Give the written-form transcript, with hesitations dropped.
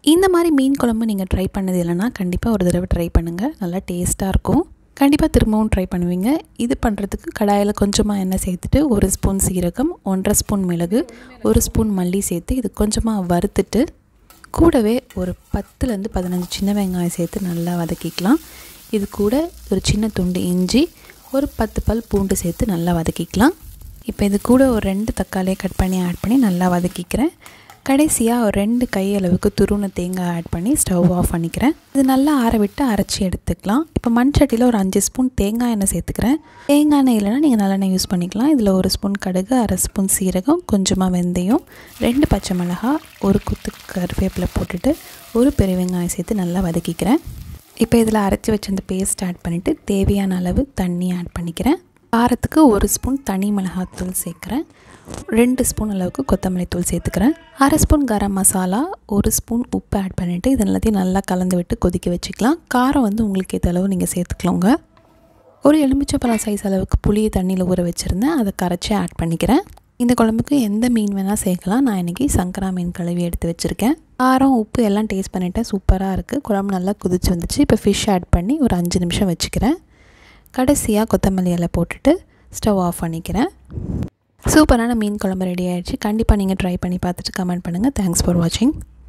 இந்த மாதிரி மீன் குழம்பு நீங்கள் ட்ரை பண்ணது இல்லைன்னா கண்டிப்பாக ஒரு தடவை ட்ரை பண்ணுங்கள். நல்லா டேஸ்ட்டாக இருக்கும். கண்டிப்பாக திரும்பவும் ட்ரை பண்ணுவீங்க. இது பண்ணுறதுக்கு கடாயில் கொஞ்சமாக எண்ணெய் சேர்த்துட்டு 1 ஸ்பூன் சீரகம், 1.5 ஸ்பூன் மிளகு, 1 ஸ்பூன் மல்லி சேர்த்து இது கொஞ்சமாக வறுத்துட்டு கூடவே ஒரு 10லேருந்து 15 சின்ன வெங்காயம் சேர்த்து நல்லா வதக்கிக்கலாம். இது கூட ஒரு சின்ன துண்டு இஞ்சி, ஒரு 10 பல் பூண்டு சேர்த்து நல்லா வதக்கிக்கலாம். இப்போ இது கூட ஒரு 2 தக்காளியை கட் பண்ணி ஆட் பண்ணி நல்லா வதக்கிக்கிறேன். கடைசியாக ஒரு 2 கை அளவுக்கு துருவின தேங்காய் ஆட் பண்ணி ஸ்டவ் ஆஃப் பண்ணிக்கிறேன். இது நல்லா ஆற விட்டு அரைச்சி எடுத்துக்கலாம். இப்போ மண் சட்டியில் ஒரு 5 ஸ்பூன் தேங்காய் எண்ணெய் சேர்த்துக்கிறேன். தேங்காய் எண்ணெய் இல்லைனா நீங்கள் நல்லெண்ணெய் யூஸ் பண்ணிக்கலாம். இதில் 1 ஸ்பூன் கடுகு, 1/2 ஸ்பூன் சீரகம், கொஞ்சமாக வெந்தயம், 2 பச்சை மிளகாய், ஒரு கொத்து கருவேப்பிலை போட்டுட்டு ஒரு பெரிய வெங்காயம் சேர்த்து நல்லா வதக்கிக்கிறேன். இப்போ இதில் அரைச்சி வச்ச அந்த பேஸ்ட் ஆட் பண்ணிவிட்டு தேவையான அளவு தண்ணி ஆட் பண்ணிக்கிறேன். காரத்துக்கு 1 ஸ்பூன் தனி மிளகாத்தூள் சேர்க்குறேன். 2 ஸ்பூன் அளவுக்கு கொத்தமல்லி தூள் சேர்த்துக்கிறேன். 1/2 ஸ்பூன் கரம் மசாலா, 1 ஸ்பூன் உப்பு ஆட் பண்ணிவிட்டு இது எல்லாத்தையும் நல்லா கலந்து விட்டு கொதிக்க வச்சுக்கலாம். காரம் உங்களுக்கு ஏற்ற அளவு நீங்கள் சேர்த்துக்கலாங்க. ஒரு எலுமிச்சைப்பழம் சைஸ் அளவுக்கு புளியை தண்ணியில் ஊற வச்சுருந்தேன். அதை கரைச்சி ஆட் பண்ணிக்கிறேன். இந்த குழம்புக்கு எந்த மீன் வேணால் சேர்க்கலாம். நான் இன்றைக்கி சங்கரா மீன் கழுவி எடுத்து வச்சுருக்கேன். காரம் உப்பு எல்லாம் டேஸ்ட் பண்ணிவிட்டேன். சூப்பராக இருக்குது. குழம்பு நல்லா கொதிச்சு வந்துச்சு. இப்போ ஃபிஷ் ஆட் பண்ணி ஒரு 5 நிமிஷம் வச்சுக்கிறேன். கடைசியாக கொத்தமல்லி இலை போட்டுட்டு ஸ்டவ் ஆஃப் பண்ணிக்கிறேன். சூப்பரான மீன் குழம்பு ரெடி ஆகிடுச்சு. கண்டிப்பாக நீங்கள் ட்ரை பண்ணி பார்த்துட்டு கமெண்ட் பண்ணுங்கள். தேங்க்ஸ் ஃபார் வாட்சிங்.